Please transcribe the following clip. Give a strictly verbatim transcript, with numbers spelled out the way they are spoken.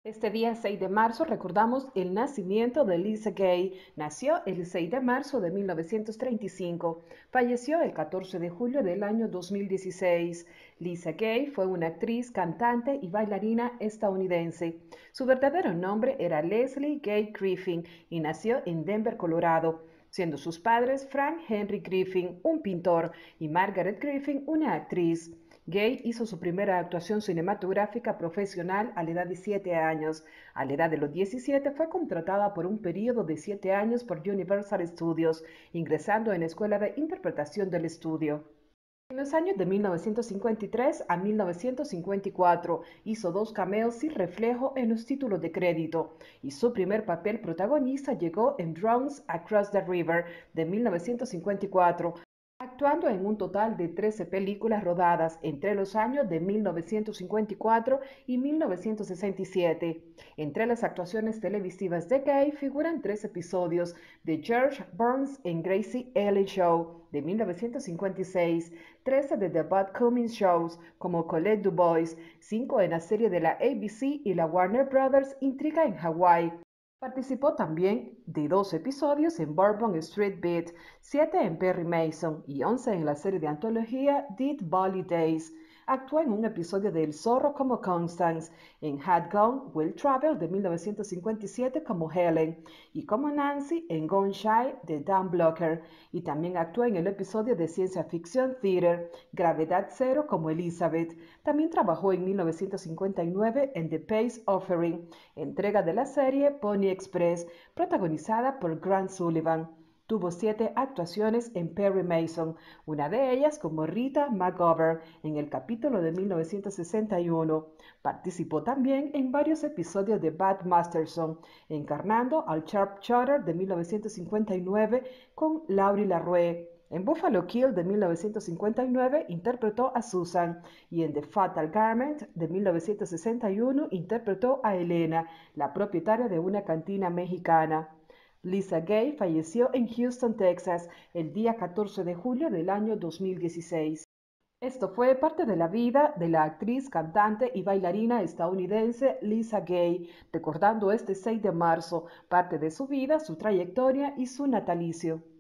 Este día seis de marzo recordamos el nacimiento de Lisa Gay. Nació el seis de marzo de mil novecientos treinta y cinco. Falleció el catorce de julio del año dos mil dieciséis. Lisa Gay fue una actriz, cantante y bailarina estadounidense. Su verdadero nombre era Leslie Gay Griffin y nació en Denver, Colorado, siendo sus padres Frank Henry Griffin, un pintor, y Margaret Griffin, una actriz. Gay hizo su primera actuación cinematográfica profesional a la edad de siete años. A la edad de los diecisiete fue contratada por un periodo de siete años por Universal Studios, ingresando en la Escuela de Interpretación del Estudio. En los años de mil novecientos cincuenta y tres a mil novecientos cincuenta y cuatro hizo dos cameos sin reflejo en los títulos de crédito, y su primer papel protagonista llegó en Drowns Across the River de mil novecientos cincuenta y cuatro, actuando en un total de trece películas rodadas entre los años de mil novecientos cincuenta y cuatro y mil novecientos sesenta y siete. Entre las actuaciones televisivas de Gay figuran tres episodios de George Burns en Gracie Ellie Show de mil novecientos cincuenta y seis, trece de The Bud Cummings Shows como Colette DuBois, cinco en la serie de la A B C y la Warner Brothers Intriga en Hawái. Participó también de dos episodios en Bourbon Street Beat, siete en Perry Mason y once en la serie de antología Dead Valley Days. Actuó en un episodio de El Zorro como Constance, en Had Gone Will Travel de mil novecientos cincuenta y siete como Helen y como Nancy en Gone Shy de Dan Blocker, y también actuó en el episodio de ciencia ficción Theater Gravedad Cero como Elizabeth. También trabajó en mil novecientos cincuenta y nueve en The Peace Offering, entrega de la serie Pony Express, protagonizada por Grant Sullivan. Tuvo siete actuaciones en Perry Mason, una de ellas como Rita McGovern en el capítulo de mil novecientos sesenta y uno. Participó también en varios episodios de Bad Masterson, encarnando al Sharpshooter de mil novecientos cincuenta y nueve con Laurie LaRue. En Buffalo Kill de mil novecientos cincuenta y nueve interpretó a Susan, y en The Fatal Garment de mil novecientos sesenta y uno interpretó a Elena, la propietaria de una cantina mexicana. Lisa Gay falleció en Houston, Texas, el día catorce de julio del año dos mil dieciséis. Esto fue parte de la vida de la actriz, cantante y bailarina estadounidense Lisa Gay, recordando este seis de marzo parte de su vida, su trayectoria y su natalicio.